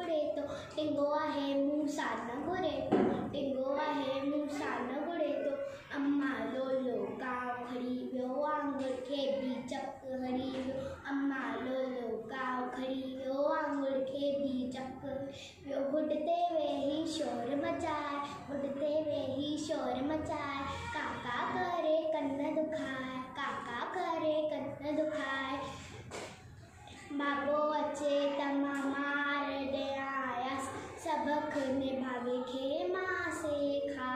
घुरे तो टिंगो आहे मूं सां न घुरे तो टिंगो आहे मूं सां न घुरे तो अम्मा लोलो गांव खड़ी वियो आंगुर खे भी चक हरी वियो अम्मा लोलो गांव खड़ी वियो आंगुर खे भी चक वियो हुडते वेही शोर मचाए हुडते वेही शोर मचाए काका करे कन्न दुखाए काका करे कन्न दुखाए बाबो अचे त मां मार ॾे आयसि सबक निभावे खे मां सेखारियो